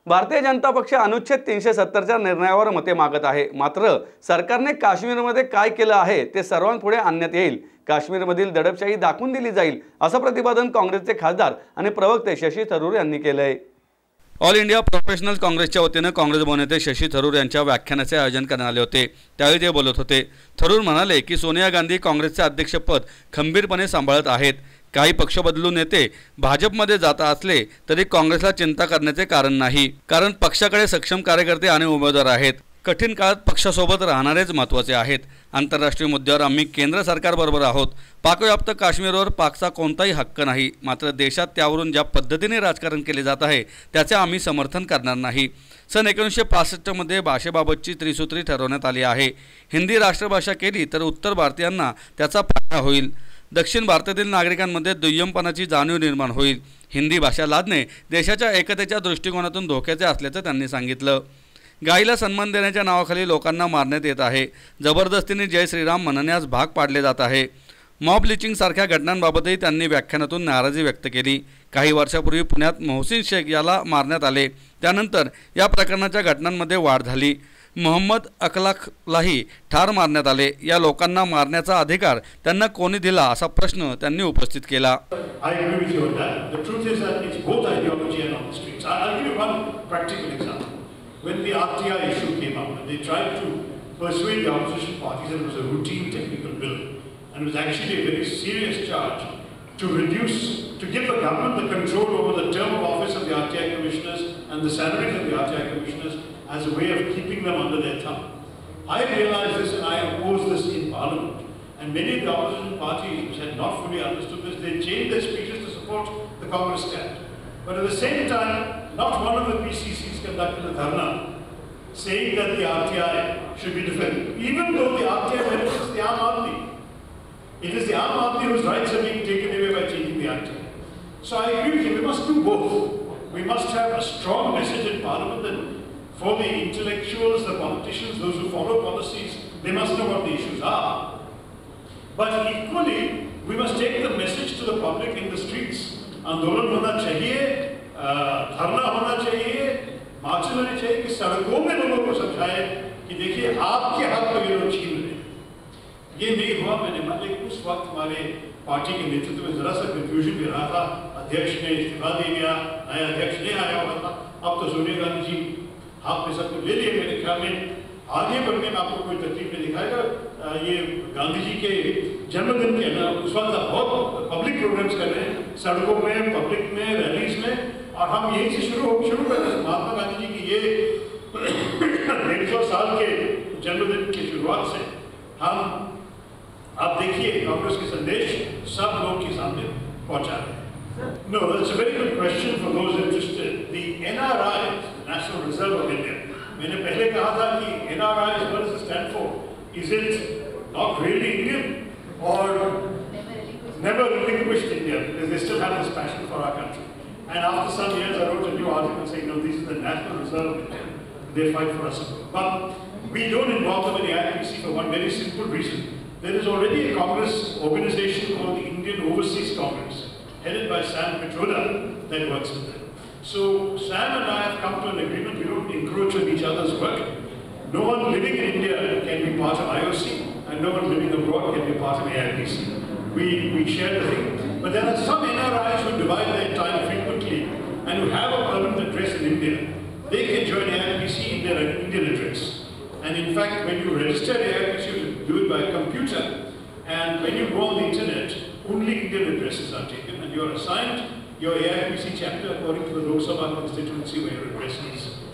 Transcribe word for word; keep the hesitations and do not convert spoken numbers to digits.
भारतीय जनता पक्ष अनुच्छेद तीनशे सत्तरच्या निर्णयावर मते मागत आहे। मात्र सरकारने काश्मीरमध्ये काय केलं आहे ते सर्वांपुढे आणण्यात येईल। काश्मीरमधील दडपशाही दाखवून दिली जाईल असं प्रतिपादन काँग्रेसचे खासदार आणि प्रवक्ते शशी थरूर यांनी केलं आहे। ऑल इंडिया प्रोफेशनल काँग्रेसच्या वतीने काँग्रेस भवनेते शशी थरूर यांच्या व्याख्यानाचे आयोजन करण्यात आले होते। त्यावेळी ते बोलत होते। थरूर म्हणाले की सोनिया गांधी काँग्रेसचे अध्यक्षपद खंबीरपणे सांभाळत आहेत। काही पक्ष बदलून नेते भाजपमध्ये जात असले तरी काँग्रेसला चिंता करण्याचे कारण नाही, कारण पक्षाकडे सक्षम कार्यकर्ते आणि उमेदवार आहेत। कठीण काळात पक्षासोबत राहणारेच महत्त्वाचे आहेत। आंतरराष्ट्रीय मुद्द्यावर आम्ही केंद्र सरकारबरोबर आहोत। पाकव्याप्त काश्मीरवर पाकचा कोणताही हक्क नाही, मात्र देशात त्यावरून ज्या पद्धतीने राजकारण केले जात आहे त्याचे आम्ही समर्थन करणार नाही। सन एकोणीसशे पासष्टमध्ये भाषेबाबतची त्रिसूत्री ठरवण्यात आली आहे। हिंदी राष्ट्रभाषा केली तर उत्तर भारतीयांना त्याचा फायदा होईल। दक्षिण भारतातील नागरिकांमध्ये दुय्यमपणाची जाणीव निर्माण होईल। हिंदी भाषा लादणे देशाच्या एकतेच्या दृष्टिकोनातून धोक्याचे असल्याचं त्यांनी सांगितलं। गायीला सन्मान देण्याच्या नावाखाली लोकांना मारण्यात येत आहे। जबरदस्तीने जय श्रीराम म्हणण्यास भाग पाडले जात आहे। मॉब लिचिंग सारख्या घटनांबाबतही त्यांनी व्याख्यानातून नाराजी व्यक्त केली। काही वर्षापूर्वी पुण्यात मोहसिन शेख याला मारण्यात आले, त्यानंतर या प्रकरणाच्या घटनांमध्ये वाढ झाली। मोहम्मद अखलाखलाही ठार मारण्यात आले। या लोकांना मारण्याचा अधिकार त्यांना कोणी दिला असा प्रश्न त्यांनी उपस्थित केला। I agree with you on that. The truth is that it's both ideology and on the streets. I'll give you one practical example. When the R T I issue came up, they tried to persuade the opposition parties that it was a routine technical bill, and it was actually a very serious charge to reduce, to give the government the control over the term of office of the R T I commissioners and the salaries of the R T I commissioners as a way of keeping them under their thumb. I realized this and I opposed this in Parliament. And many of the opposition parties which had not fully understood this, they changed their speeches to support the Congress stand. But at the same time, not one of the P C Cs conducted a dharna saying that the R T I should be defended, even though the R T I benefits the Aam Aadmi. It is the Aam Aadmi whose rights are being taken away by changing the R T I. So I agree with you, we must do both. We must have a strong message in Parliament that for the intellectuals, the politicians, those who follow policies, they must know what the issues are. But equally, we must take the message to the public in the streets. आंदोलन होना चाहिए, धरना होना चाहिए, मार्च होने चाहिए कि सड़कों में लोगों को समझाए कि देखिए आपके हक को ये लोग छीन रहे हैं। ये नहीं हुआ। मैंने मान लिया उस वक्त हमारे पार्टी के नेतृत्व में जरा सा कंफ्यूजन भी रहा था। अध्यक्ष ने इस्तीफा दे दिया, नया अध्यक्ष नहीं आया हुआ था। अब तो सोनिया गांधी जी आपने सब कुछ ले लिया। मेरे ख्याल में आगे बढ़ने में आपको कोई तकलीफ नहीं दिखाएगा। ये गांधी जी के जन्मदिन के ना उस वक्त बहुत पब्लिक प्रोग्राम्स कर रहे हैं, सड़कों में, पब्लिक में, रैलीज में, और हम यही से शुरू शुरू करते हैं। महात्मा गांधी जी की ये डेढ़ सौ साल के जन्मदिन की शुरुआत से हम आप देखिए कांग्रेस के संदेश सब लोग के सामने पहुंचा रहे हैं। No, that's a very good question for those interested. The N R I, National Reserve of India. मैंने पहले कहा था कि N R I, what does it stand for? Is it not really Indian or never relinquished India? Because they still have this passion for our country. And after some years, I wrote a new article saying, no, this is the National Reserve of India. They fight for us. But we don't involve them in the I P C for one very simple reason. There is already a Congress organization called the Indian Overseas Congress, headed by Sam Pitroda, that works with them. So Sam and I have come to an agreement. We don't encroach on each other's work. No one living in India can be part of I O C, and no one living abroad can be part of A I P C. We, we share the thing. But there are some N R Is who divide their time frequently and who have a permanent address in India. They can join A I P C in their Indian address. And in fact, when you register A I P C, you do it by computer. And when you go on the internet, only Indian addresses are taken, and you are assigned your A I P C chapter according to the Lok Sabha constituency where your address is.